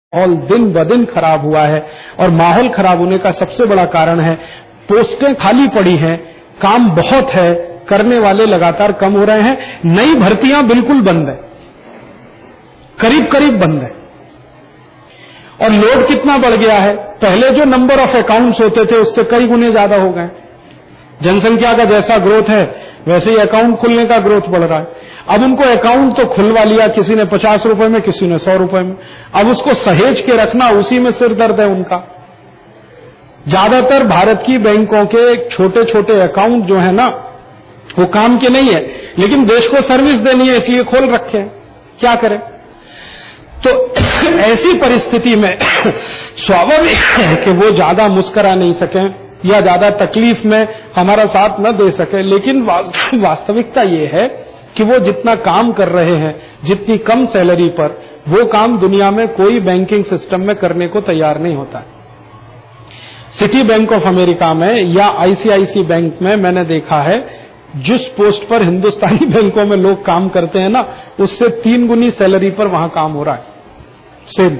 माहौल दिन ब दिन खराब हुआ है और माहौल खराब होने का सबसे बड़ा कारण है पोस्टें खाली पड़ी हैं, काम बहुत है, करने वाले लगातार कम हो रहे हैं, नई भर्तियां बिल्कुल बंद है, करीब करीब बंद है। और लोड कितना बढ़ गया है, पहले जो नंबर ऑफ अकाउंट्स होते थे उससे कई गुने ज्यादा हो गए। जनसंख्या का जैसा ग्रोथ है वैसे ही अकाउंट खुलने का ग्रोथ बढ़ रहा है। अब उनको अकाउंट तो खुलवा लिया, किसी ने 50 रुपए में, किसी ने 100 रुपए में, अब उसको सहेज के रखना, उसी में सिर दर्द है उनका। ज्यादातर भारत की बैंकों के छोटे छोटे अकाउंट जो है ना वो काम के नहीं है, लेकिन देश को सर्विस देनी है इसलिए खोल रखे हैं, क्या करें। तो ऐसी परिस्थिति में स्वाभाविक है कि वो ज्यादा मुस्करा नहीं सके या ज्यादा तकलीफ में हमारा साथ न दे सके, लेकिन वास्तविकता ये है कि वो जितना काम कर रहे हैं, जितनी कम सैलरी पर, वो काम दुनिया में कोई बैंकिंग सिस्टम में करने को तैयार नहीं होता है। सिटी बैंक ऑफ अमेरिका में या आईसीआईसी बैंक में मैंने देखा है जिस पोस्ट पर हिंदुस्तानी बैंकों में लोग काम करते हैं ना, उससे 3 गुनी सैलरी पर वहां काम हो रहा है सेम।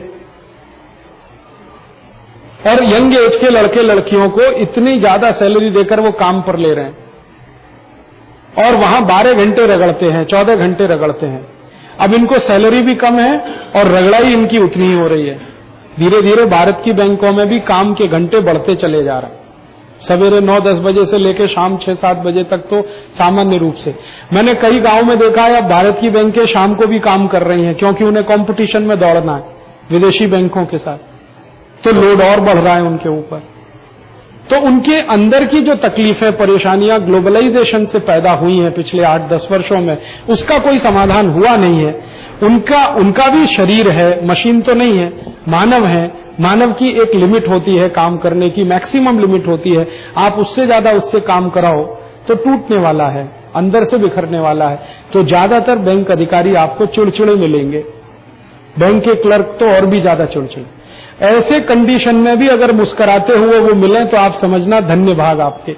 और यंग एज के लड़के लड़कियों को इतनी ज्यादा सैलरी देकर वो काम पर ले रहे हैं और वहां 12 घंटे रगड़ते हैं, 14 घंटे रगड़ते हैं। अब इनको सैलरी भी कम है और रगड़ाई इनकी उतनी ही हो रही है। धीरे धीरे भारत की बैंकों में भी काम के घंटे बढ़ते चले जा रहे हैं। सवेरे 9-10 बजे से लेकर शाम 6-7 बजे तक तो सामान्य रूप से। मैंने कई गांव में देखा है अब भारत की बैंकें शाम को भी काम कर रही हैं क्योंकि उन्हें कंपटीशन में दौड़ना है विदेशी बैंकों के साथ, तो लोड और बढ़ रहा है उनके ऊपर। तो उनके अंदर की जो तकलीफें, परेशानियां ग्लोबलाइजेशन से पैदा हुई हैं पिछले 8-10 वर्षों में, उसका कोई समाधान हुआ नहीं है। उनका भी शरीर है, मशीन तो नहीं है, मानव है। मानव की एक लिमिट होती है काम करने की, मैक्सिमम लिमिट होती है। आप उससे ज्यादा उससे काम कराओ तो टूटने वाला है, अंदर से बिखरने वाला है। तो ज्यादातर बैंक अधिकारी आपको चिड़चिड़े मिलेंगे, बैंक के क्लर्क तो और भी ज्यादा चिड़चिड़े। ऐसे कंडीशन में भी अगर मुस्कुराते हुए वो मिलें तो आप समझना धन्य भाग आपके,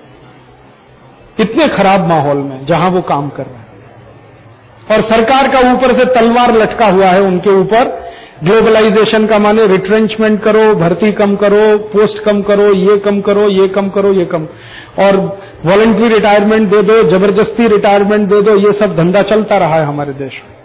इतने खराब माहौल में जहां वो काम कर रहे हैं। और सरकार का ऊपर से तलवार लटका हुआ है उनके ऊपर। ग्लोबलाइजेशन का माने रिट्रेंचमेंट करो, भर्ती कम करो, पोस्ट कम करो, ये कम करो, ये कम करो, ये कम, और वॉलंटरी रिटायरमेंट दे दो, जबरदस्ती रिटायरमेंट दे दो, ये सब धंधा चलता रहा है हमारे देश में।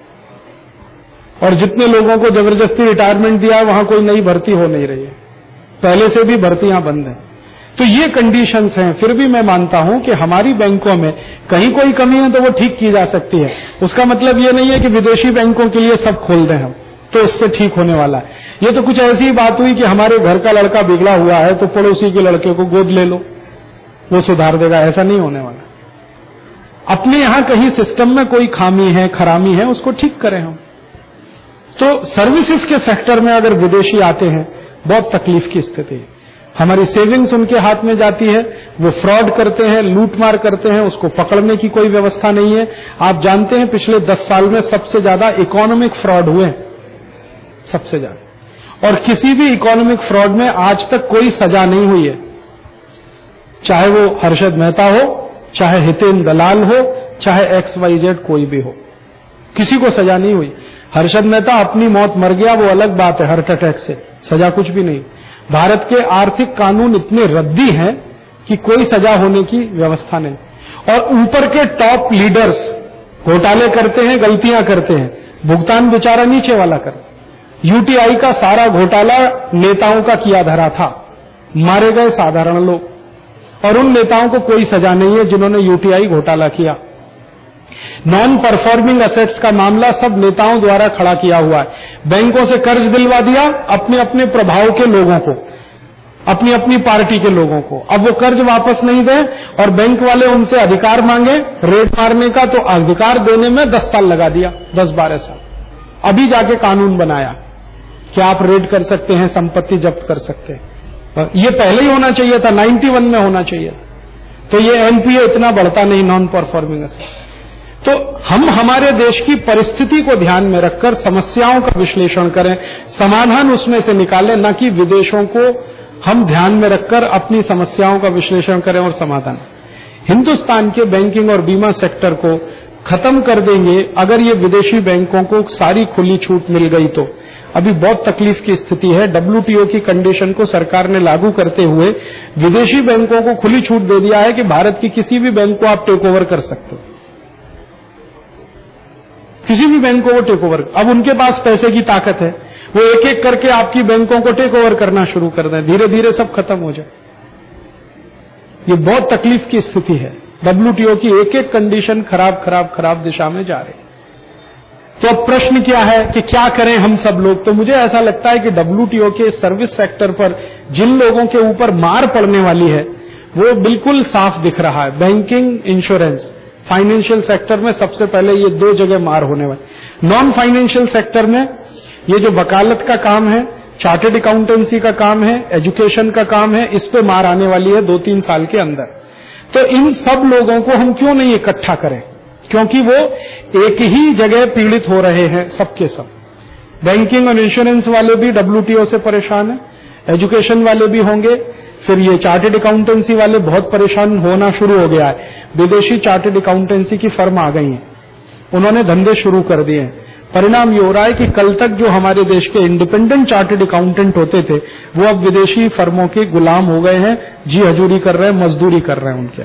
और जितने लोगों को जबरदस्ती रिटायरमेंट दिया है वहां कोई नई भर्ती हो नहीं रही है, पहले से भी भर्तियां बंद हैं। तो ये कंडीशंस हैं। फिर भी मैं मानता हूं कि हमारी बैंकों में कहीं कोई कमी है तो वो ठीक की जा सकती है। उसका मतलब ये नहीं है कि विदेशी बैंकों के लिए सब खोल दें हम तो उससे ठीक होने वाला है। ये तो कुछ ऐसी बात हुई कि हमारे घर का लड़का बिगड़ा हुआ है तो पड़ोसी के लड़के को गोद ले लो, वो सुधार देगा, ऐसा नहीं होने वाला। अपने यहां कहीं सिस्टम में कोई खामी है, खरामी है, उसको ठीक करें हम। तो सर्विसेज के सेक्टर में अगर विदेशी आते हैं बहुत तकलीफ की स्थिति है। हमारी सेविंग्स उनके हाथ में जाती है, वो फ्रॉड करते हैं, लूटमार करते हैं, उसको पकड़ने की कोई व्यवस्था नहीं है। आप जानते हैं पिछले 10 साल में सबसे ज्यादा इकोनॉमिक फ्रॉड हुए, सबसे ज्यादा। और किसी भी इकोनॉमिक फ्रॉड में आज तक कोई सजा नहीं हुई है, चाहे वो हर्षद मेहता हो, चाहे हितेन दलाल हो, चाहे XYZ कोई भी हो, किसी को सजा नहीं हुई। हर्षद मेहता अपनी मौत मर गया वो अलग बात है, हार्ट अटैक से, सजा कुछ भी नहीं। भारत के आर्थिक कानून इतने रद्दी हैं कि कोई सजा होने की व्यवस्था नहीं। और ऊपर के टॉप लीडर्स घोटाले करते हैं, गलतियां करते हैं, भुगतान बेचारा नीचे वाला कर। यूटीआई का सारा घोटाला नेताओं का किया धरा था, मारे गए साधारण लोग, और उन नेताओं को कोई सजा नहीं है जिन्होंने यूटीआई घोटाला किया। नॉन परफॉर्मिंग असेट्स का मामला सब नेताओं द्वारा खड़ा किया हुआ है। बैंकों से कर्ज दिलवा दिया अपने अपने प्रभाव के लोगों को, अपनी अपनी पार्टी के लोगों को। अब वो कर्ज वापस नहीं दें और बैंक वाले उनसे अधिकार मांगे रेट मारने का, तो अधिकार देने में 10 साल लगा दिया, 10-12 साल। अभी जाके कानून बनाया कि आप रेड कर सकते हैं, संपत्ति जब्त कर सकते हैं। ये पहले ही होना चाहिए था, 91 में होना चाहिए। तो ये एनपीए इतना बढ़ता नहीं, नॉन परफॉर्मिंग असेट। तो हम हमारे देश की परिस्थिति को ध्यान में रखकर समस्याओं का विश्लेषण करें, समाधान उसमें से निकालें, न कि विदेशों को हम ध्यान में रखकर अपनी समस्याओं का विश्लेषण करें और समाधान। हिंदुस्तान के बैंकिंग और बीमा सेक्टर को खत्म कर देंगे अगर ये विदेशी बैंकों को सारी खुली छूट मिल गई तो। अभी बहुत तकलीफ की स्थिति है। WTO की कंडीशन को सरकार ने लागू करते हुए विदेशी बैंकों को खुली छूट दे दिया है कि भारत की किसी भी बैंक को आप टेक ओवर कर सकते हो, किसी भी बैंकों को टेक ओवर। अब उनके पास पैसे की ताकत है, वो एक एक करके आपकी बैंकों को टेक ओवर करना शुरू कर दें, धीरे धीरे सब खत्म हो जाए। ये बहुत तकलीफ की स्थिति है। WTO की एक एक कंडीशन खराब दिशा में जा रही है। तो अब प्रश्न क्या है कि क्या करें हम सब लोग? तो मुझे ऐसा लगता है कि WTO के सर्विस सेक्टर पर जिन लोगों के ऊपर मार पड़ने वाली है वो बिल्कुल साफ दिख रहा है। बैंकिंग, इंश्योरेंस, फाइनेंशियल सेक्टर में सबसे पहले ये दो जगह मार होने वाली। नॉन फाइनेंशियल सेक्टर में ये जो वकालत का काम है, चार्टर्ड अकाउंटेंसी का काम है, एजुकेशन का काम है, इस पे मार आने वाली है 2-3 साल के अंदर। तो इन सब लोगों को हम क्यों नहीं इकट्ठा करें, क्योंकि वो एक ही जगह पीड़ित हो रहे हैं सबके सब। बैंकिंग और इंश्योरेंस वाले भी WTO से परेशान हैं, एजुकेशन वाले भी होंगे, फिर ये चार्टर्ड अकाउंटेंसी वाले बहुत परेशान होना शुरू हो गया है। विदेशी चार्टर्ड अकाउंटेंसी की फर्म आ गई हैं, उन्होंने धंधे शुरू कर दिए हैं। परिणाम ये हो रहा है कि कल तक जो हमारे देश के इंडिपेंडेंट चार्टर्ड अकाउंटेंट होते थे वो अब विदेशी फर्मों के गुलाम हो गए हैं, जी हजूरी कर रहे हैं, मजदूरी कर रहे हैं उनके,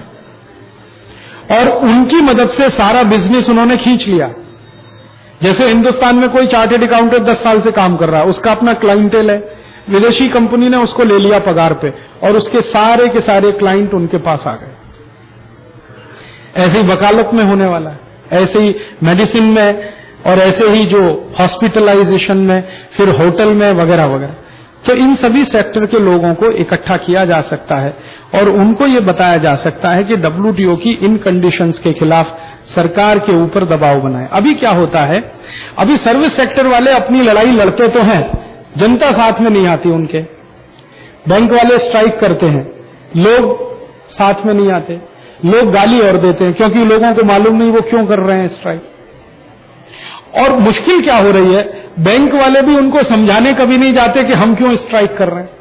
और उनकी मदद से सारा बिजनेस उन्होंने खींच लिया। जैसे हिंदुस्तान में कोई चार्टर्ड अकाउंटेंट 10 साल से काम कर रहा है, उसका अपना क्लाइंटेल है, विदेशी कंपनी ने उसको ले लिया पगार पे और उसके सारे के सारे क्लाइंट उनके पास आ गए। ऐसे ही वकालत में होने वाला है, ऐसे ही मेडिसिन में, और ऐसे ही जो हॉस्पिटलाइजेशन में, फिर होटल में वगैरह वगैरह। तो इन सभी सेक्टर के लोगों को इकट्ठा किया जा सकता है और उनको ये बताया जा सकता है कि WTO की इन कंडीशंस के खिलाफ सरकार के ऊपर दबाव बनाए। अभी क्या होता है, अभी सर्विस सेक्टर वाले अपनी लड़ाई लड़ते तो हैं, जनता साथ में नहीं आती उनके। बैंक वाले स्ट्राइक करते हैं, लोग साथ में नहीं आते, लोग गाली और देते हैं क्योंकि लोगों को मालूम नहीं वो क्यों कर रहे हैं स्ट्राइक। और मुश्किल क्या हो रही है, बैंक वाले भी उनको समझाने कभी नहीं जाते कि हम क्यों स्ट्राइक कर रहे हैं।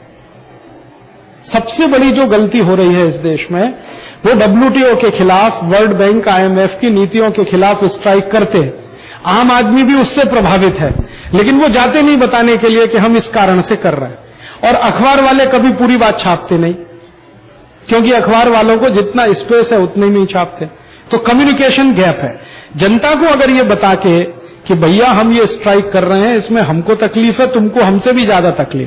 सबसे बड़ी जो गलती हो रही है इस देश में वो WTO के खिलाफ, वर्ल्ड बैंक, IMF की नीतियों के खिलाफ स्ट्राइक करते हैं। आम आदमी भी उससे प्रभावित है, लेकिन वो जाते नहीं बताने के लिए कि हम इस कारण से कर रहे हैं। और अखबार वाले कभी पूरी बात छापते नहीं, क्योंकि अखबार वालों को जितना स्पेस है उतने में ही छापते। तो कम्युनिकेशन गैप है। जनता को अगर ये बता के कि भैया हम ये स्ट्राइक कर रहे हैं, इसमें हमको तकलीफ है, तुमको हमसे भी ज्यादा तकलीफ,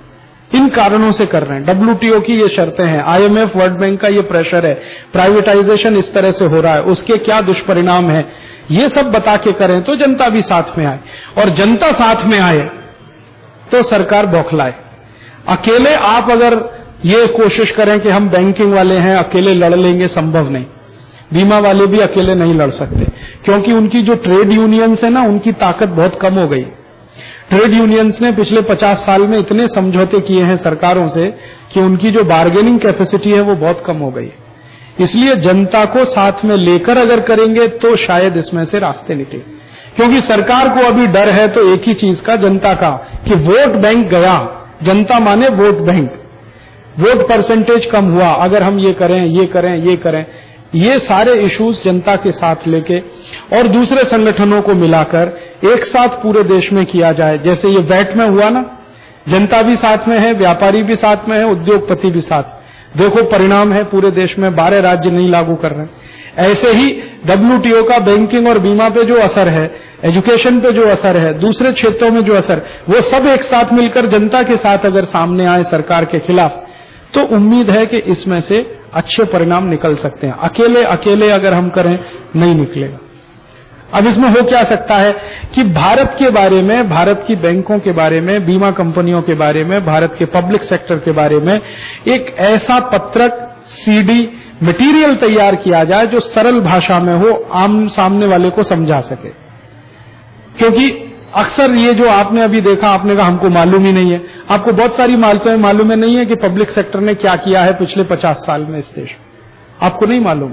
इन कारणों से कर रहे हैं। WTO की ये शर्तें हैं, IMF, वर्ल्ड बैंक का ये प्रेशर है, प्राइवेटाइजेशन इस तरह से हो रहा है, उसके क्या दुष्परिणाम है, ये सब बता के करें तो जनता भी साथ में आए। और जनता साथ में आए तो सरकार बौखलाए। अकेले आप अगर ये कोशिश करें कि हम बैंकिंग वाले हैं अकेले लड़ लेंगे, संभव नहीं। बीमा वाले भी अकेले नहीं लड़ सकते, क्योंकि उनकी जो ट्रेड यूनियंस है ना, उनकी ताकत बहुत कम हो गई। ट्रेड यूनियंस ने पिछले 50 साल में इतने समझौते किए हैं सरकारों से कि उनकी जो बार्गेनिंग कैपेसिटी है वो बहुत कम हो गई। इसलिए जनता को साथ में लेकर अगर करेंगे तो शायद इसमें से रास्ते निकले, क्योंकि सरकार को अभी डर है तो एक ही चीज का, जनता का, कि वोट बैंक गया। जनता माने वोट बैंक, वोट परसेंटेज कम हुआ, अगर हम ये करें, ये करें, ये करें, ये सारे इश्यूज जनता के साथ लेके और दूसरे संगठनों को मिलाकर एक साथ पूरे देश में किया जाए। जैसे ये वैट में हुआ ना, जनता भी साथ में है, व्यापारी भी साथ में है, उद्योगपति भी साथ। देखो परिणाम है, पूरे देश में 12 राज्य नहीं लागू कर रहे हैं। ऐसे ही WTO का बैंकिंग और बीमा पे जो असर है, एजुकेशन पे जो असर है, दूसरे क्षेत्रों में जो असर, वो सब एक साथ मिलकर जनता के साथ अगर सामने आए सरकार के खिलाफ, तो उम्मीद है कि इसमें से अच्छे परिणाम निकल सकते हैं। अकेले अकेले अगर हम करें नहीं निकलेगा। अब इसमें हो क्या सकता है कि भारत के बारे में, भारत की बैंकों के बारे में, बीमा कंपनियों के बारे में, भारत के पब्लिक सेक्टर के बारे में एक ऐसा पत्रक, CD, मटेरियल तैयार किया जाए जो सरल भाषा में हो, आम सामने वाले को समझा सके। क्योंकि अक्सर ये जो आपने अभी देखा, आपने कहा हमको मालूम ही नहीं है। आपको बहुत सारी मालूम नहीं है कि पब्लिक सेक्टर ने क्या किया है पिछले 50 साल में इस देश, आपको नहीं मालूम।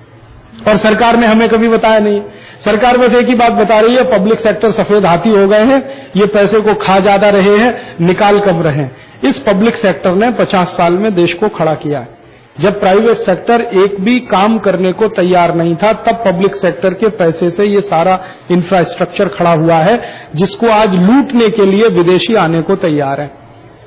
और सरकार ने हमें कभी बताया नहीं। सरकार बस एक ही बात बता रही है, पब्लिक सेक्टर सफेद हाथी हो गए हैं, ये पैसे को खा ज्यादा रहे हैं, निकाल कम रहे हैं। इस पब्लिक सेक्टर ने 50 साल में देश को खड़ा किया है। जब प्राइवेट सेक्टर एक भी काम करने को तैयार नहीं था, तब पब्लिक सेक्टर के पैसे से ये सारा इंफ्रास्ट्रक्चर खड़ा हुआ है, जिसको आज लूटने के लिए विदेशी आने को तैयार है।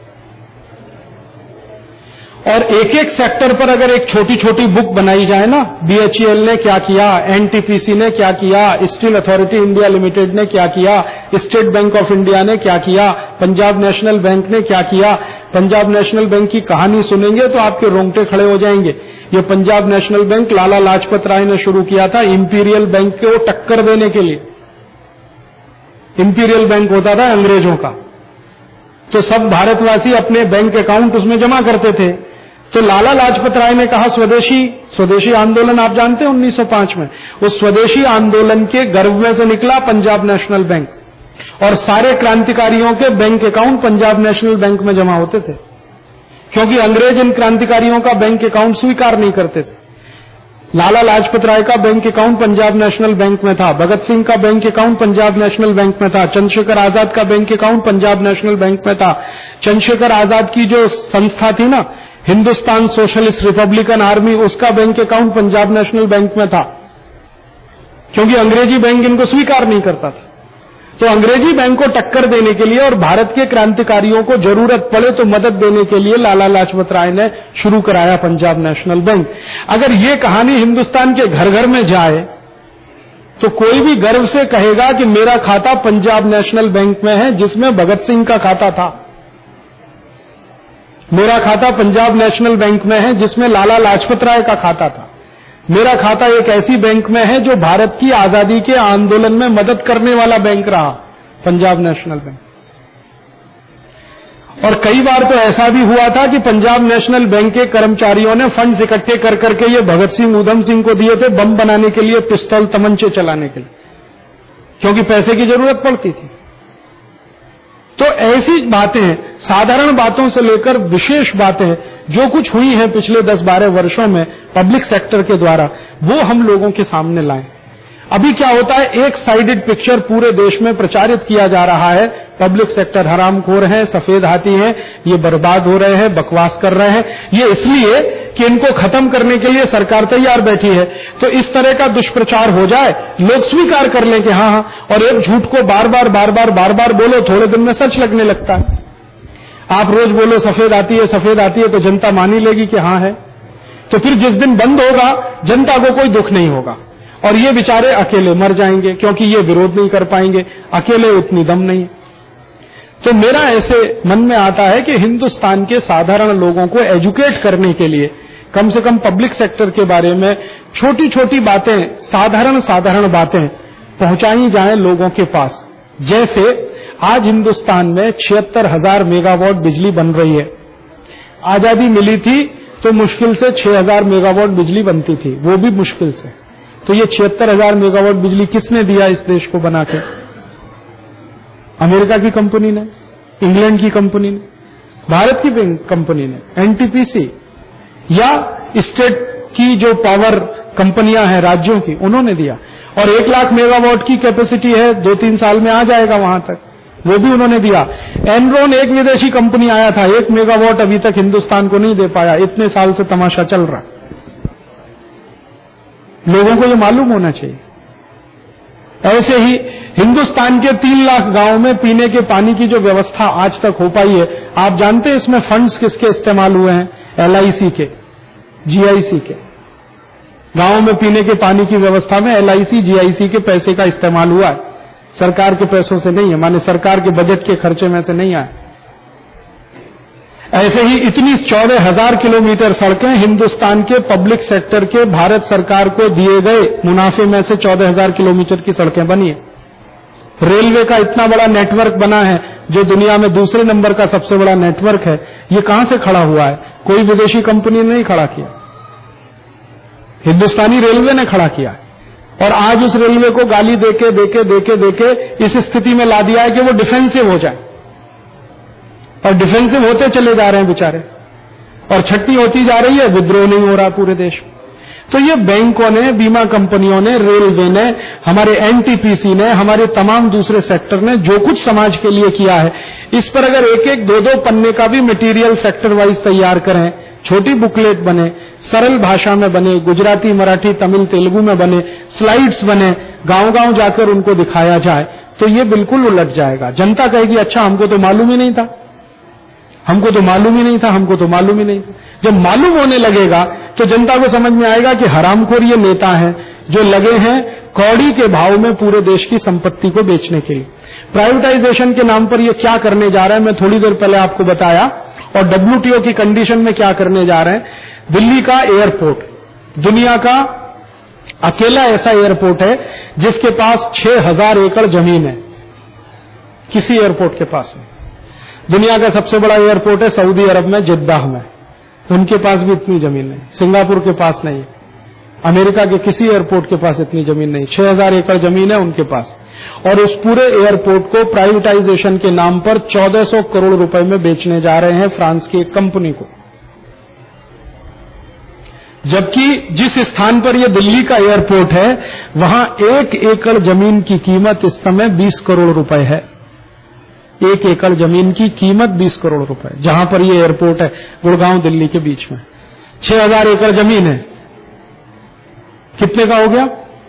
और एक एक सेक्टर पर अगर एक छोटी छोटी बुक बनाई जाए ना, BHEL ने क्या किया, NTPC ने क्या किया, स्टील अथॉरिटी इंडिया लिमिटेड ने क्या किया, स्टेट बैंक ऑफ इंडिया ने क्या किया, पंजाब नेशनल बैंक ने क्या किया। पंजाब नेशनल बैंक की कहानी सुनेंगे तो आपके रोंगटे खड़े हो जाएंगे। ये पंजाब नेशनल बैंक लाला लाजपत राय ने शुरू किया था इंपीरियल बैंक को टक्कर देने के लिए। इंपीरियल बैंक होता था अंग्रेजों का, तो सब भारतवासी अपने बैंक अकाउंट उसमें जमा करते थे। तो लाला लाजपत राय ने कहा स्वदेशी आंदोलन आप जानते हैं 1905 में, उस स्वदेशी आंदोलन के गर्भ में से निकला पंजाब नेशनल बैंक, और सारे क्रांतिकारियों के bank account Punjab national bank में जमा होते थे, क्योंकि अंग्रेज इन क्रांतिकारियों का बैंक अकाउंट स्वीकार नहीं करते थे। लाला लाजपत राय का bank account Punjab national bank में था, भगत सिंह का bank account Punjab national bank में था, चंद्रशेखर आजाद का bank account Punjab national bank में था। चंद्रशेखर आजाद की जो संस्था थी ना, हिंदुस्तान सोशलिस्ट रिपब्लिकन आर्मी, उसका bank account Punjab national bank में था, क्योंकि अंग्रेजी बैंक इनको स्वीकार नहीं करता था। तो अंग्रेजी बैंक को टक्कर देने के लिए और भारत के क्रांतिकारियों को जरूरत पड़े तो मदद देने के लिए लाला लाजपत राय ने शुरू कराया पंजाब नेशनल बैंक। अगर ये कहानी हिंदुस्तान के घर घर में जाए तो कोई भी गर्व से कहेगा कि मेरा खाता पंजाब नेशनल बैंक में है, जिसमें भगत सिंह का खाता था। मेरा खाता पंजाब नेशनल बैंक में है, जिसमें लाला लाजपत राय का खाता था। मेरा खाता एक ऐसी बैंक में है जो भारत की आजादी के आंदोलन में मदद करने वाला बैंक रहा, पंजाब नेशनल बैंक। और कई बार तो ऐसा भी हुआ था कि पंजाब नेशनल बैंक के कर्मचारियों ने फंड्स इकट्ठे कर करके ये भगत सिंह ऊधम सिंह को दिए थे बम बनाने के लिए, पिस्तौल तमंचे चलाने के लिए, क्योंकि पैसे की जरूरत पड़ती थी। तो ऐसी बातें, साधारण बातों से लेकर विशेष बातें जो कुछ हुई हैं पिछले 10-12 वर्षों में पब्लिक सेक्टर के द्वारा, वो हम लोगों के सामने लाएं। अभी क्या होता है, एक साइडेड पिक्चर पूरे देश में प्रचारित किया जा रहा है, पब्लिक सेक्टर हरामखोर है, सफेद हाथी है, ये बर्बाद हो रहे हैं, बकवास कर रहे हैं। ये इसलिए कि इनको खत्म करने के लिए सरकार तैयार बैठी है। तो इस तरह का दुष्प्रचार हो जाए, लोग स्वीकार कर लें कि हाँ, और एक झूठ को बार बार बोलो, थोड़े दिन में सच लगने लगता है। आप रोज बोलो सफेद आती है, तो जनता मान ही लेगी कि हाँ है। तो फिर जिस दिन बंद होगा, जनता को कोई दुख नहीं होगा, और ये बेचारे अकेले मर जाएंगे, क्योंकि ये विरोध नहीं कर पाएंगे, अकेले उतनी दम नहीं। तो मेरा ऐसे मन में आता है कि हिंदुस्तान के साधारण लोगों को एजुकेट करने के लिए कम से कम पब्लिक सेक्टर के बारे में छोटी छोटी बातें, साधारण बातें पहुंचाई जाएं लोगों के पास। जैसे आज हिंदुस्तान में 76,000 मेगावाट बिजली बन रही है। आजादी मिली थी तो मुश्किल से 6,000 मेगावाट बिजली बनती थी, वो भी मुश्किल से। तो ये 76,000 मेगावाट बिजली किसने दिया इस देश को बना के? अमेरिका की कंपनी ने, इंग्लैंड की कंपनी ने, भारत की कंपनी ने, NTPC या स्टेट की जो पावर कंपनियां हैं राज्यों की, उन्होंने दिया। और 1 लाख मेगावाट की कैपेसिटी है, 2-3 साल में आ जाएगा वहां तक, वो भी उन्होंने दिया। एनरॉन एक विदेशी कंपनी आया था, 1 मेगावाट अभी तक हिंदुस्तान को नहीं दे पाया। इतने साल से तमाशा चल रहा, लोगों को ये मालूम होना चाहिए। ऐसे ही हिंदुस्तान के 3 लाख गांवों में पीने के पानी की जो व्यवस्था आज तक हो पाई है, आप जानते हैं इसमें फंड्स किसके इस्तेमाल हुए हैं? LIC के, GIC के। गांवों में पीने के पानी की व्यवस्था में LIC, GIC के पैसे का इस्तेमाल हुआ है, सरकार के पैसों से नहीं है, माने सरकार के बजट के खर्चे में से नहीं आए। ऐसे ही इतनी 14,000 किलोमीटर सड़कें हिंदुस्तान के पब्लिक सेक्टर के भारत सरकार को दिए गए मुनाफे में से 14,000 किलोमीटर की सड़कें बनी है। रेलवे का इतना बड़ा नेटवर्क बना है, जो दुनिया में दूसरे नंबर का सबसे बड़ा नेटवर्क है। ये कहां से खड़ा हुआ है? कोई विदेशी कंपनी ने नहीं खड़ा किया, हिंदुस्तानी रेलवे ने खड़ा किया। और आज उस रेलवे को गाली देके इस स्थिति में ला दिया है कि वो डिफेंसिव हो जाए, और डिफेंसिव होते चले जा रहे हैं बेचारे, और छट्टी होती जा रही है, विद्रोह नहीं हो रहा पूरे देश में। तो ये बैंकों ने, बीमा कंपनियों ने, रेलवे ने, हमारे NTPC ने, हमारे तमाम दूसरे सेक्टर ने जो कुछ समाज के लिए किया है, इस पर अगर 1-1, 2-2 पन्ने का भी मटेरियल सेक्टर वाइज तैयार करें छोटी बुकलेट बने, सरल भाषा में बने, गुजराती, मराठी, तमिल, तेलुगु में बने, स्लाइड्स बने, गांव-गांव जाकर उनको दिखाया जाए, तो ये बिल्कुल उलट जाएगा। जनता कहेगी अच्छा हमको तो मालूम ही नहीं था, हमको तो मालूम ही नहीं था, हमको तो मालूम ही नहीं था। जब मालूम होने लगेगा तो जनता को समझ में आएगा कि हरामखोर ये नेता हैं जो लगे हैं कौड़ी के भाव में पूरे देश की संपत्ति को बेचने के लिए। प्राइवेटाइजेशन के नाम पर ये क्या करने जा रहा है, मैं थोड़ी देर पहले आपको बताया, और डब्ल्यूटीओ की कंडीशन में क्या करने जा रहे हैं। दिल्ली का एयरपोर्ट दुनिया का अकेला ऐसा एयरपोर्ट है जिसके पास 6000 एकड़ जमीन है, किसी एयरपोर्ट के पास नहीं। दुनिया का सबसे बड़ा एयरपोर्ट है सऊदी अरब में, जिद्दाह में, उनके पास भी इतनी जमीन नहीं। सिंगापुर के पास नहीं, अमेरिका के किसी एयरपोर्ट के पास इतनी जमीन नहीं। 6000 एकड़ जमीन है उनके पास, और उस पूरे एयरपोर्ट को प्राइवेटाइजेशन के नाम पर 1400 करोड़ रुपए में बेचने जा रहे हैं फ्रांस की एक कंपनी को। जबकि जिस स्थान पर यह दिल्ली का एयरपोर्ट है वहां 1 एकड़ जमीन की कीमत इस समय 20 करोड़ रुपए है। 1 एकड़ जमीन की कीमत 20 करोड़ रुपए, जहां पर यह एयरपोर्ट है, गुड़गांव दिल्ली के बीच में। 6000 एकड़ जमीन है, कितने का हो गया?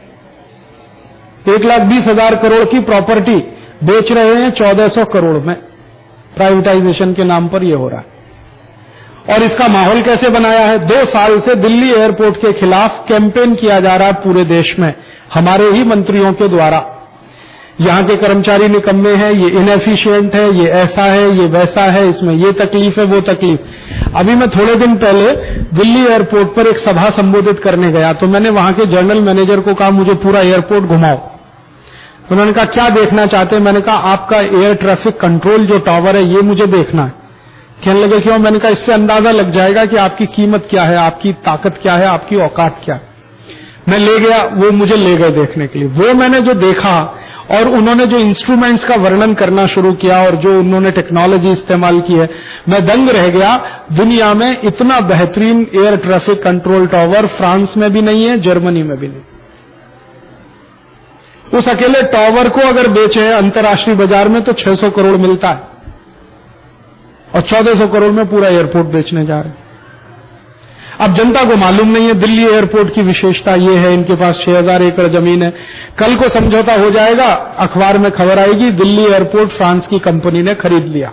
1,20,000 करोड़ की प्रॉपर्टी बेच रहे हैं 1400 करोड़ में। प्राइवेटाइजेशन के नाम पर यह हो रहा है। और इसका माहौल कैसे बनाया है? 2 साल से दिल्ली एयरपोर्ट के खिलाफ कैंपेन किया जा रहा है पूरे देश में, हमारे ही मंत्रियों के द्वारा। यहां के कर्मचारी निकम्मे हैं, ये इनएफिशिएंट है, ये ऐसा है, ये वैसा है, इसमें ये तकलीफ है, वो तकलीफ। अभी मैं थोड़े दिन पहले दिल्ली एयरपोर्ट पर एक सभा संबोधित करने गया, तो मैंने वहां के जनरल मैनेजर को कहा मुझे पूरा एयरपोर्ट घुमाओ। उन्होंने कहा क्या देखना चाहते हैं? मैंने कहा आपका एयर ट्रैफिक कंट्रोल जो टावर है ये मुझे देखना है। कहने लगे क्यों? मैंने कहा इससे अंदाजा लग जाएगा कि आपकी कीमत क्या है, आपकी ताकत क्या है, आपकी औकात क्या है। मैं ले गया, वो मुझे ले गए देखने के लिए। वो मैंने जो देखा और उन्होंने जो इंस्ट्रूमेंट्स का वर्णन करना शुरू किया और जो उन्होंने टेक्नोलॉजी इस्तेमाल की है, मैं दंग रह गया। दुनिया में इतना बेहतरीन air traffic control tower France में भी नहीं है, जर्मनी में भी नहीं। उस अकेले टावर को अगर बेचे अंतर्राष्ट्रीय बाजार में तो 600 करोड़ मिलता है, और 1400 करोड़ में पूरा एयरपोर्ट बेचने जा रहे हैं। अब जनता को मालूम नहीं है दिल्ली एयरपोर्ट की विशेषता ये है, इनके पास 6000 एकड़ जमीन है। कल को समझौता हो जाएगा, अखबार में खबर आएगी दिल्ली एयरपोर्ट फ्रांस की कंपनी ने खरीद लिया।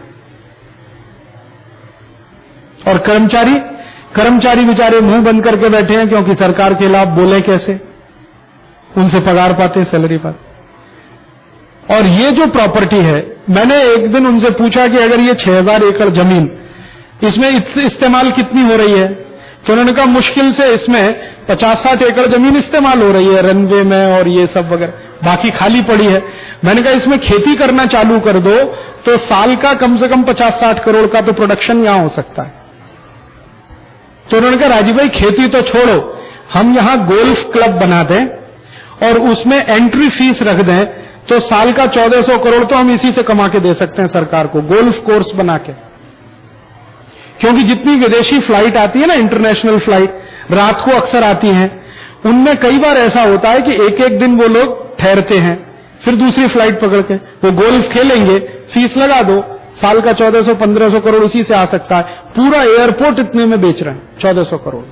और कर्मचारी बेचारे मुंह बंद करके बैठे हैं, क्योंकि सरकार के खिलाफ बोले कैसे, उनसे पगार पाते, सैलरी पाते। और ये जो प्रॉपर्टी है, मैंने एक दिन उनसे पूछा कि अगर ये 6000 एकड़ जमीन, इसमें इस्तेमाल कितनी हो रही है? तो उन्होंने कहा मुश्किल से इसमें 50-60 एकड़ जमीन इस्तेमाल हो रही है रनवे में और ये सब वगैरह, बाकी खाली पड़ी है। मैंने कहा इसमें खेती करना चालू कर दो तो साल का कम से कम 50-60 करोड़ का तो प्रोडक्शन यहां हो सकता है। तो उन्होंने कहा राजीव भाई खेती तो छोड़ो, हम यहां गोल्फ क्लब बना दें और उसमें एंट्री फीस रख दें तो साल का 1400 करोड़ तो हम इसी से कमा के दे सकते हैं सरकार को, गोल्फ कोर्स बना के। क्योंकि जितनी विदेशी फ्लाइट आती है ना, इंटरनेशनल फ्लाइट रात को अक्सर आती हैं, उनमें कई बार ऐसा होता है कि एक दिन वो लोग ठहरते हैं, फिर दूसरी फ्लाइट पकड़ के वो गोल्फ खेलेंगे, फीस लगा दो, साल का 1400-1500 करोड़ उसी से आ सकता है। पूरा एयरपोर्ट इतने में बेच रहे हैं, 1400 करोड़,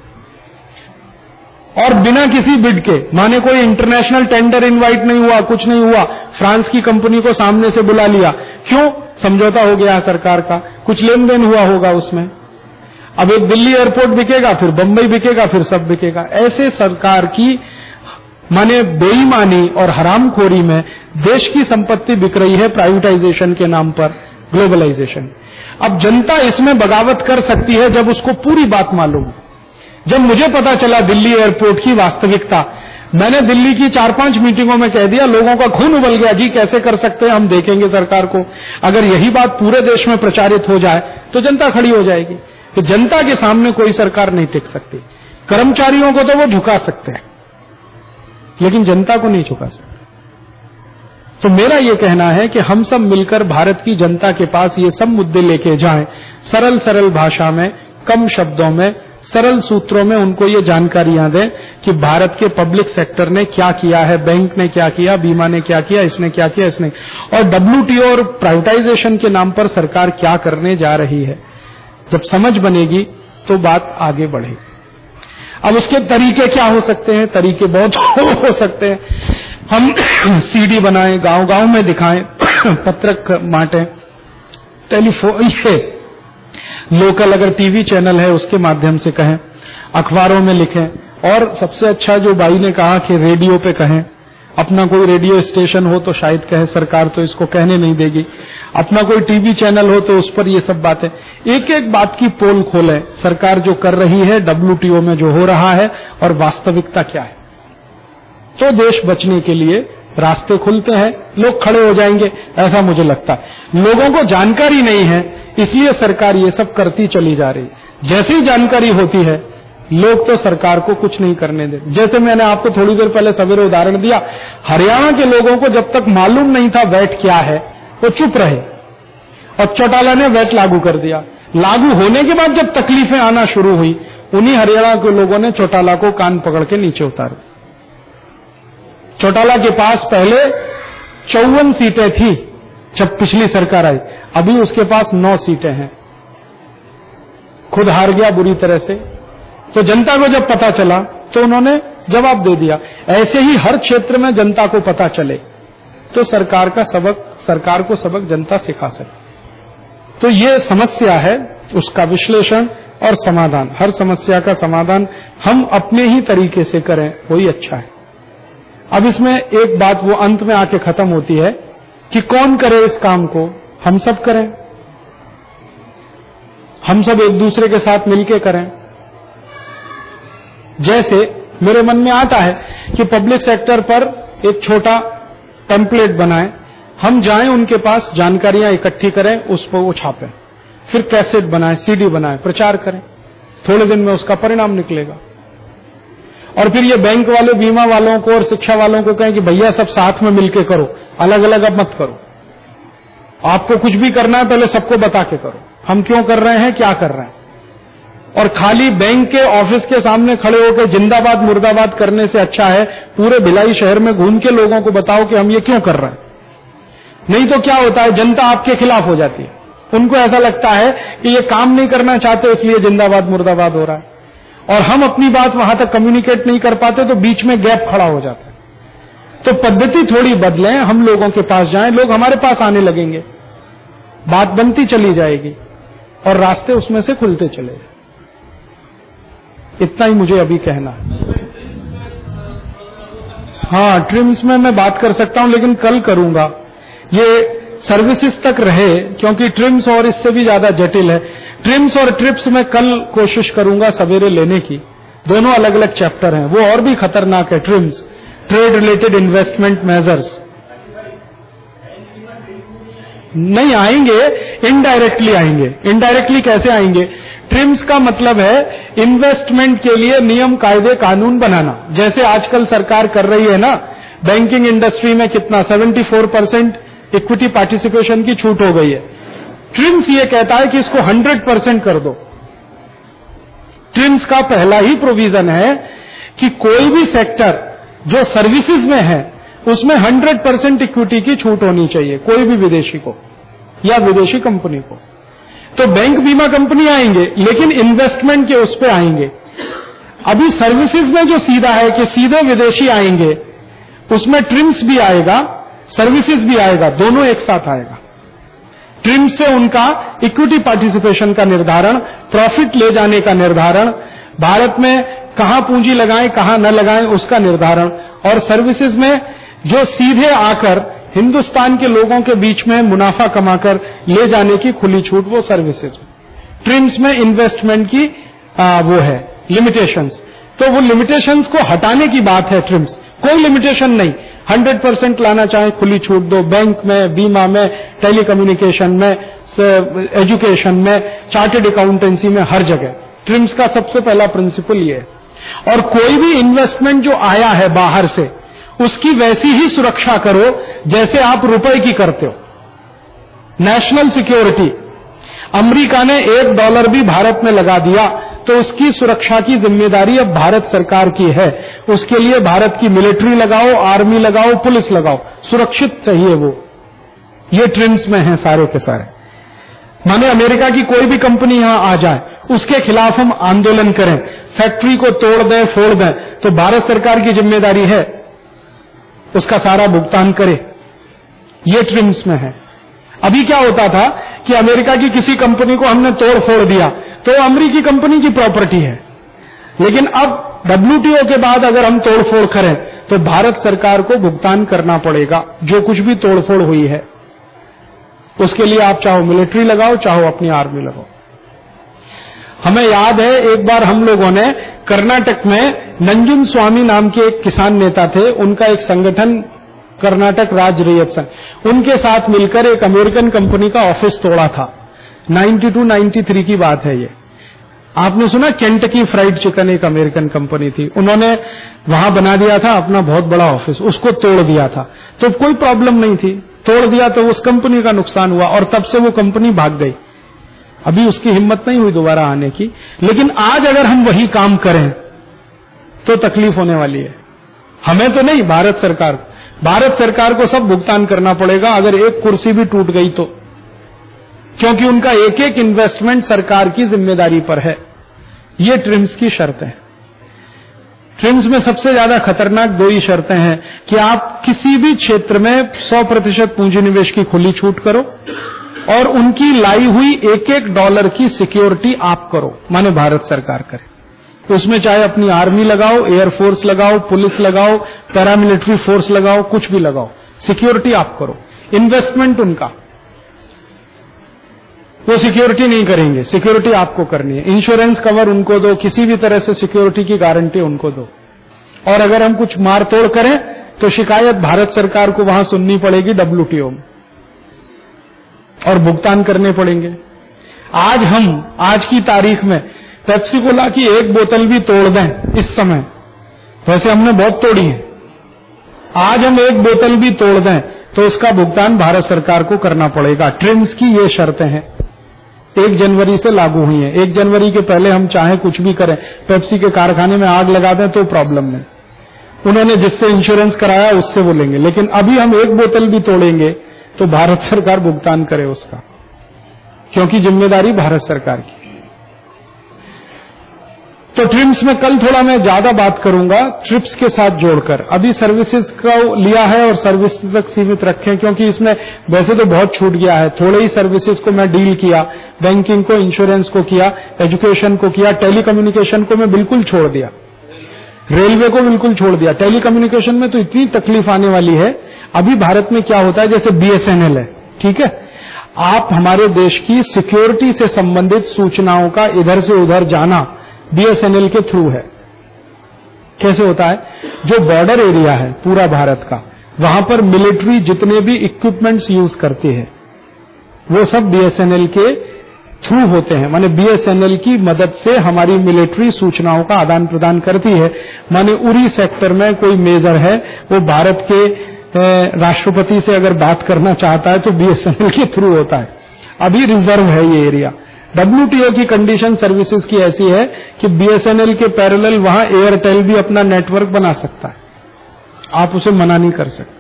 और बिना किसी बिड के। माने कोई इंटरनेशनल टेंडर इनवाइट नहीं हुआ, कुछ नहीं हुआ, फ्रांस की कंपनी को सामने से बुला लिया। क्यों? समझौता हो गया सरकार का, कुछ लेन देन हुआ होगा उसमें। अब एक दिल्ली एयरपोर्ट बिकेगा, फिर बंबई बिकेगा, फिर सब बिकेगा। ऐसे सरकार की माने बेईमानी और हरामखोरी में देश की संपत्ति बिक रही है प्राइवेटाइजेशन के नाम पर, ग्लोबलाइजेशन। अब जनता इसमें बगावत कर सकती है जब उसको पूरी बात मालूम है। जब मुझे पता चला दिल्ली एयरपोर्ट की वास्तविकता, मैंने दिल्ली की 4-5 मीटिंगों में कह दिया, लोगों का खून उबल गया, जी कैसे कर सकते हैं, हम देखेंगे सरकार को। अगर यही बात पूरे देश में प्रचारित हो जाए तो जनता खड़ी हो जाएगी कि जनता के सामने कोई सरकार नहीं टिक सकती। कर्मचारियों को तो वो झुका सकते हैं, लेकिन जनता को नहीं झुका सकते। तो मेरा ये कहना है कि हम सब मिलकर भारत की जनता के पास ये सब मुद्दे लेके जाएं, सरल सरल भाषा में, कम शब्दों में, सरल सूत्रों में उनको ये जानकारियां दें कि भारत के पब्लिक सेक्टर ने क्या किया है, बैंक ने क्या किया, बीमा ने क्या किया, इसने क्या किया, इसने, और डब्ल्यूटीओ और प्राइवेटाइजेशन के नाम पर सरकार क्या करने जा रही है। जब समझ बनेगी तो बात आगे बढ़ेगी। अब उसके तरीके क्या हो सकते हैं? तरीके बहुत हो सकते हैं। हम सीडी बनाएं, गांव-गांव में दिखाएं, पत्रक बांटें, टेलीफोन, ये लोकल अगर टीवी चैनल है उसके माध्यम से कहें, अखबारों में लिखें, और सबसे अच्छा जो बाई ने कहा कि रेडियो पे कहें। अपना कोई रेडियो स्टेशन हो तो शायद कहे, सरकार तो इसको कहने नहीं देगी। अपना कोई टीवी चैनल हो तो उस पर ये सब बातें, एक एक बात की पोल खोलें, सरकार जो कर रही है, WTO में जो हो रहा है और वास्तविकता क्या है, तो देश बचने के लिए रास्ते खुलते हैं, लोग खड़े हो जाएंगे, ऐसा मुझे लगता है। लोगों को जानकारी नहीं है, इसलिए सरकार ये सब करती चली जा रही। जैसे ही जानकारी होती है, लोग तो सरकार को कुछ नहीं करने देते। जैसे मैंने आपको थोड़ी देर पहले सवेरे उदाहरण दिया, हरियाणा के लोगों को जब तक मालूम नहीं था वैट क्या है, वो चुप रहे, और चौटाला ने वैट लागू कर दिया। लागू होने के बाद जब तकलीफें आना शुरू हुई, उन्हीं हरियाणा के लोगों ने चौटाला को कान पकड़ के नीचे उतार दिया। चौटाला के पास पहले 54 सीटें थी जब पिछली सरकार आई, अभी उसके पास 9 सीटें हैं। खुद हार गया बुरी तरह से। तो जनता को जब पता चला तो उन्होंने जवाब दे दिया। ऐसे ही हर क्षेत्र में जनता को पता चले तो सरकार को सबक जनता सिखा सके। तो ये समस्या है, उसका विश्लेषण और समाधान, हर समस्या का समाधान हम अपने ही तरीके से करें, वही अच्छा है। अब इसमें एक बात वो अंत में आके खत्म होती है कि कौन करे इस काम को? हम सब करें, हम सब एक दूसरे के साथ मिलके करें। जैसे मेरे मन में आता है कि पब्लिक सेक्टर पर एक छोटा टेम्पलेट बनाएं, हम जाएं उनके पास, जानकारियां इकट्ठी करें, उस पर वो छापें, फिर कैसेट बनाएं, सीडी बनाएं, प्रचार करें, थोड़े दिन में उसका परिणाम निकलेगा। और फिर ये बैंक वाले, बीमा वालों को और शिक्षा वालों को कहें कि भैया सब साथ में मिलके करो, अलग अलग अब मत करो। आपको कुछ भी करना है पहले सबको बता के करो, हम क्यों कर रहे हैं, क्या कर रहे हैं। और खाली बैंक के ऑफिस के सामने खड़े होकर जिंदाबाद मुर्दाबाद करने से अच्छा है पूरे भिलाई शहर में घूम के लोगों को बताओ कि हम ये क्यों कर रहे हैं। नहीं तो क्या होता है, जनता आपके खिलाफ हो जाती है। उनको ऐसा लगता है कि ये काम नहीं करना चाहते इसलिए जिंदाबाद मुर्दाबाद हो रहा है, और हम अपनी बात वहां तक कम्युनिकेट नहीं कर पाते तो बीच में गैप खड़ा हो जाता है। तो पद्धति थोड़ी बदलें, हम लोगों के पास जाएं, लोग हमारे पास आने लगेंगे, बात बनती चली जाएगी और रास्ते उसमें से खुलते चले जाएंगे। इतना ही मुझे अभी कहना है। हाँ, ट्रिम्स में मैं बात कर सकता हूं, लेकिन कल करूंगा। ये सर्विसेज तक रहे, क्योंकि ट्रिम्स और इससे भी ज्यादा जटिल है। ट्रिम्स और ट्रिप्स में कल कोशिश करूंगा सवेरे लेने की, दोनों अलग अलग चैप्टर हैं, वो और भी खतरनाक है। TRIMS, trade related investment measures, नहीं आएंगे, इनडायरेक्टली आएंगे। इनडायरेक्टली कैसे आएंगे? ट्रिम्स का मतलब है इन्वेस्टमेंट के लिए नियम, कायदे, कानून बनाना। जैसे आजकल सरकार कर रही है ना, बैंकिंग इंडस्ट्री में कितना 74% इक्विटी पार्टिसिपेशन की छूट हो गई है। ट्रिम्स ये कहता है कि इसको 100% कर दो। ट्रिम्स का पहला ही प्रोविजन है कि कोई भी सेक्टर जो सर्विसेज में है उसमें 100% इक्विटी की छूट होनी चाहिए, कोई भी विदेशी को या विदेशी कंपनी को। तो बैंक, बीमा कंपनी आएंगे, लेकिन इन्वेस्टमेंट के उस पे आएंगे। अभी सर्विसेज में जो सीधा है कि सीधे विदेशी आएंगे, उसमें ट्रिम्स भी आएगा, सर्विसेज भी आएगा, दोनों एक साथ आएगा। ट्रिम्स से उनका इक्विटी पार्टिसिपेशन का निर्धारण, प्रॉफिट ले जाने का निर्धारण, भारत में कहां पूंजी लगाएं कहां न लगाएं उसका निर्धारण, और सर्विसेज में जो सीधे आकर हिंदुस्तान के लोगों के बीच में मुनाफा कमाकर ले जाने की खुली छूट, वो सर्विसेज में। ट्रिम्स में इन्वेस्टमेंट की वो है लिमिटेशंस, तो वो लिमिटेशंस को हटाने की बात है। ट्रिम्स कोई लिमिटेशन नहीं, 100% लाना चाहे खुली छूट दो, बैंक में, बीमा में, टेलीकम्युनिकेशन में, एजुकेशन में, चार्टर्ड अकाउंटेंसी में, हर जगह। ट्रिम्स का सबसे पहला प्रिंसिपल ये है। और कोई भी इन्वेस्टमेंट जो आया है बाहर से, उसकी वैसी ही सुरक्षा करो जैसे आप रुपए की करते हो। नेशनल सिक्योरिटी, अमेरिका ने $1 भी भारत में लगा दिया तो उसकी सुरक्षा की जिम्मेदारी अब भारत सरकार की है। उसके लिए भारत की मिलिट्री लगाओ, आर्मी लगाओ, पुलिस लगाओ, सुरक्षित चाहिए वो। ये ट्रिम्स में है सारे के सारे। माने अमेरिका की कोई भी कंपनी यहां आ जाए, उसके खिलाफ हम आंदोलन करें, फैक्ट्री को तोड़ दें, फोड़ दें, तो भारत सरकार की जिम्मेदारी है उसका सारा भुगतान करे। ये ट्रिम्स में है। अभी क्या होता था कि अमेरिका की किसी कंपनी को हमने तोड़ फोड़ दिया तो अमेरिकी कंपनी की प्रॉपर्टी है, लेकिन अब WTO के बाद अगर हम तोड़फोड़ करें तो भारत सरकार को भुगतान करना पड़ेगा जो कुछ भी तोड़फोड़ हुई है। उसके लिए आप चाहो मिलिट्री लगाओ, चाहो अपनी आर्मी लगाओ। हमें याद है एक बार हम लोगों ने कर्नाटक में नंजुन स्वामी नाम के एक किसान नेता थे, उनका एक संगठन कर्नाटक राज्य रैयत संघ, उनके साथ मिलकर एक अमेरिकन कंपनी का ऑफिस तोड़ा था। 92-93 की बात है ये। आपने सुना केंटकी फ्राइड चिकन एक अमेरिकन कंपनी थी, उन्होंने वहां बना दिया था अपना बहुत बड़ा ऑफिस, उसको तोड़ दिया था। तो कोई प्रॉब्लम नहीं थी, तोड़ दिया तो उस कंपनी का नुकसान हुआ और तब से वो कंपनी भाग गई। अभी उसकी हिम्मत नहीं हुई दोबारा आने की। लेकिन आज अगर हम वही काम करें तो तकलीफ होने वाली है। हमें तो नहीं, भारत सरकार को। भारत सरकार को सब भुगतान करना पड़ेगा अगर एक कुर्सी भी टूट गई तो, क्योंकि उनका एक एक इन्वेस्टमेंट सरकार की जिम्मेदारी पर है। ये ट्रिम्स की शर्तें हैं। ट्रिम्स में सबसे ज्यादा खतरनाक दो ही शर्तें हैं कि आप किसी भी क्षेत्र में 100% पूंजी निवेश की खुली छूट करो और उनकी लाई हुई एक एक डॉलर की सिक्योरिटी आप करो, माने भारत सरकार करे। उसमें चाहे अपनी आर्मी लगाओ, एयरफोर्स लगाओ, पुलिस लगाओ, पैरामिलिट्री फोर्स लगाओ, कुछ भी लगाओ, सिक्योरिटी आप करो। इन्वेस्टमेंट उनका, वो सिक्योरिटी नहीं करेंगे, सिक्योरिटी आपको करनी है। इंश्योरेंस कवर उनको दो, किसी भी तरह से सिक्योरिटी की गारंटी उनको दो। और अगर हम कुछ मारतोड़ करें तो शिकायत भारत सरकार को वहां सुननी पड़ेगी WTO में और भुगतान करने पड़ेंगे। आज की तारीख में पेप्सी कोला की एक बोतल भी तोड़ दें इस समय, वैसे हमने बहुत तोड़ी है, आज हम एक बोतल भी तोड़ दें तो उसका भुगतान भारत सरकार को करना पड़ेगा। ट्रिम्स की ये शर्तें हैं, 1 जनवरी से लागू हुई हैं। 1 जनवरी के पहले हम चाहे कुछ भी करें, पेप्सी के कारखाने में आग लगा दें तो प्रॉब्लम नहीं, उन्होंने जिससे इंश्योरेंस कराया उससे वो लेंगे। लेकिन अभी हम एक बोतल भी तोड़ेंगे तो भारत सरकार भुगतान करे उसका, क्योंकि जिम्मेदारी भारत सरकार की। तो ट्रिम्स में कल थोड़ा मैं ज्यादा बात करूंगा ट्रिप्स के साथ जोड़कर। अभी सर्विसेज को लिया है और सर्विस तक सीमित रखें, क्योंकि इसमें वैसे तो बहुत छूट गया है। थोड़े ही सर्विसेज को मैं डील किया, बैंकिंग को, इंश्योरेंस को किया, एजुकेशन को किया, टेलीकम्युनिकेशन को मैं बिल्कुल छोड़ दिया, रेलवे को बिल्कुल छोड़ दिया। टेलीकम्युनिकेशन में तो इतनी तकलीफ आने वाली है। अभी भारत में क्या होता है, जैसे BSNL है, ठीक है, आप हमारे देश की सिक्योरिटी से संबंधित सूचनाओं का इधर से उधर जाना BSNL के थ्रू है। कैसे होता है, जो बॉर्डर एरिया है पूरा भारत का, वहां पर मिलिट्री जितने भी इक्विपमेंट्स यूज करती है वो सब BSNL के थ्रू होते हैं। माने BSNL की मदद से हमारी मिलिट्री सूचनाओं का आदान प्रदान करती है। माने उरी सेक्टर में कोई मेजर है, वो भारत के राष्ट्रपति से अगर बात करना चाहता है तो BSNL के थ्रू होता है। अभी रिजर्व है ये एरिया। WTO की कंडीशन सर्विसेज की ऐसी है कि BSNL के पैरेलल वहां एयरटेल भी अपना नेटवर्क बना सकता है, आप उसे मना नहीं कर सकते।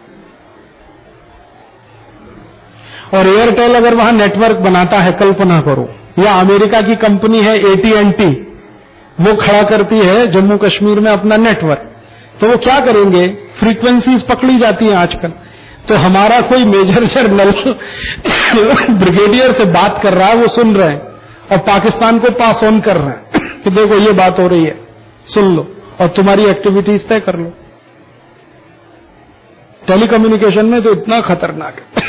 और एयरटेल अगर वहां नेटवर्क बनाता है, कल्पना करो, या अमेरिका की कंपनी है AT&T, वो खड़ा करती है जम्मू कश्मीर में अपना नेटवर्क, तो वो क्या करेंगे, फ्रीक्वेंसीज पकड़ी जाती हैं आजकल। तो हमारा कोई मेजर जनरल ब्रिगेडियर से बात कर रहा है, वो सुन रहे हैं और पाकिस्तान को पास ऑन कर रहे हैं कि देखो ये बात हो रही है, सुन लो और तुम्हारी एक्टिविटीज तय कर लो। टेलीकम्युनिकेशन में तो इतना खतरनाक है।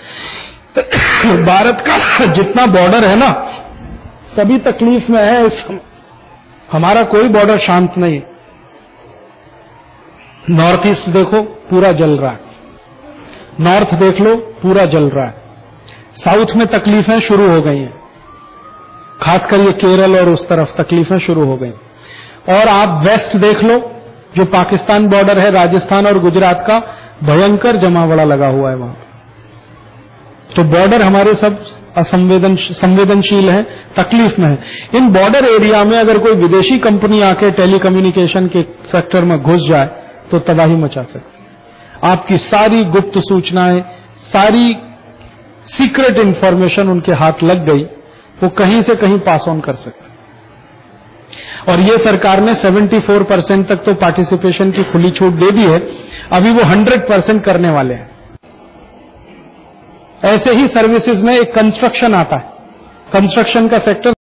भारत का जितना बॉर्डर है ना, सभी तकलीफ में है इस समय। हमारा कोई बॉर्डर शांत नहीं। नॉर्थ ईस्ट देखो पूरा जल रहा है, नॉर्थ देख लो पूरा जल रहा है, साउथ में तकलीफें शुरू हो गई हैं, खासकर ये केरल और उस तरफ तकलीफें शुरू हो गई। और आप वेस्ट देख लो, जो पाकिस्तान बॉर्डर है राजस्थान और गुजरात का, भयंकर जमावड़ा लगा हुआ है वहां। तो बॉर्डर हमारे सब संवेदनशील है, तकलीफ में है। इन बॉर्डर एरिया में अगर कोई विदेशी कंपनी आके टेलीकम्युनिकेशन के सेक्टर में घुस जाए तो तबाही मचा सकती। आपकी सारी गुप्त सूचनाएं, सारी सीक्रेट इंफॉर्मेशन उनके हाथ लग गई, वो कहीं से कहीं पास ऑन कर सकते। और ये सरकार ने 74% तक तो पार्टिसिपेशन की खुली छूट दे दी है, अभी वो 100% करने वाले हैं। ऐसे ही सर्विसेज में एक कंस्ट्रक्शन आता है, कंस्ट्रक्शन का सेक्टर